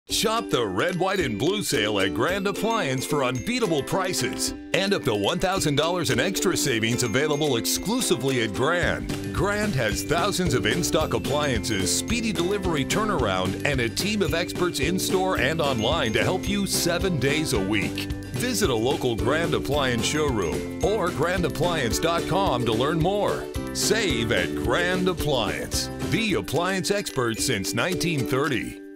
Shop the red, white, and blue sale at Grand Appliance for unbeatable prices and up to $1,000 in extra savings available exclusively at Grand. Grand has thousands of in-stock appliances, speedy delivery turnaround, and a team of experts in-store and online to help you 7 days a week. Visit a local Grand Appliance showroom or grandappliance.com to learn more. Save at Grand Appliance, the appliance expert since 1930.